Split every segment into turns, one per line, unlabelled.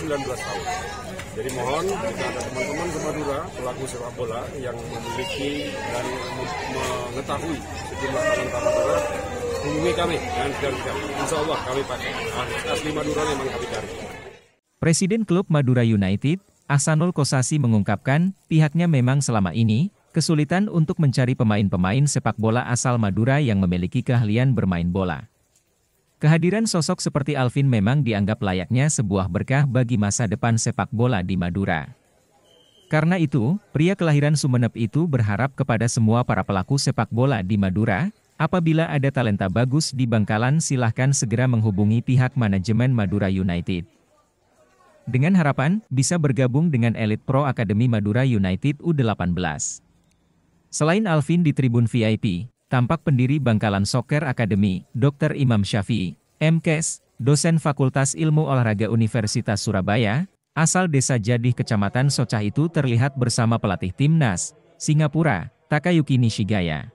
19 tahun. Jadi mohon jika ada teman-teman di Madura, pelaku sepak bola yang memiliki dan mengetahui sejumlah talenta Madura, hubungi kami dan insya Allah kami pakai. Asli Madura memang kami cari.
Presiden klub Madura United, Ahsanul Kossasi mengungkapkan, pihaknya memang selama ini kesulitan untuk mencari pemain-pemain sepak bola asal Madura yang memiliki keahlian bermain bola. Kehadiran sosok seperti Alvin memang dianggap layaknya sebuah berkah bagi masa depan sepak bola di Madura. Karena itu, pria kelahiran Sumeneb itu berharap kepada semua para pelaku sepak bola di Madura, apabila ada talenta bagus di Bangkalan silahkan segera menghubungi pihak manajemen Madura United. Dengan harapan, bisa bergabung dengan elit Pro Akademi Madura United U18. Selain Alvin di tribun VIP, tampak pendiri Bangkalan Soccer Academy, Dr. Imam Syafi'i, MKes, dosen Fakultas Ilmu Olahraga Universitas Surabaya, asal desa Jadih Kecamatan Socah itu terlihat bersama pelatih timnas Singapura, Takayuki Nishigaya.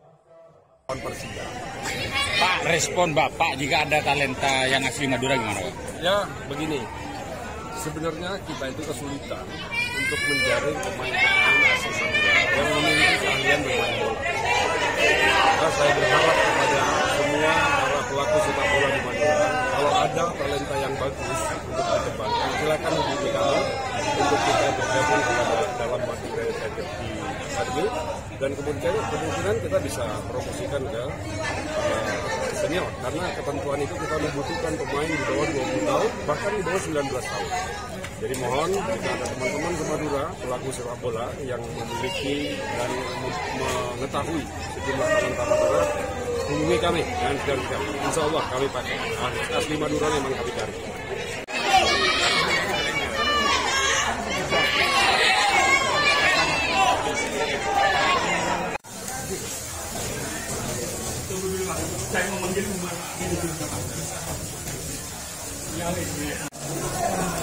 Pak, respon Bapak jika ada talenta yang asli Madura gimana Pak?
Ya, begini. Sebenarnya kita itu kesulitan untuk menjaring pemain-pemain asli Madura yang memiliki keahlian bermain bola. Maka saya berharap kepada semua para pelaku sepak bola di Madura, kalau ada talenta yang bagus untuk dikembangkan, silakan hubungi kami untuk kita bergabung dalam Madura United di Academy, dan kemungkinan kita bisa promosikan ke senior, karena ketentuan itu kita membutuhkan pemain di bawah 20 tahun, bahkan di bawah 19 tahun. Jadi mohon jika ada teman-teman di Madura, pelaku sepak bola yang memiliki dan mengetahui sejumlah talenta Madura, hubungi kami dan insya Allah kami pakai. Asli Madura memang kami cari.
Saya memanggil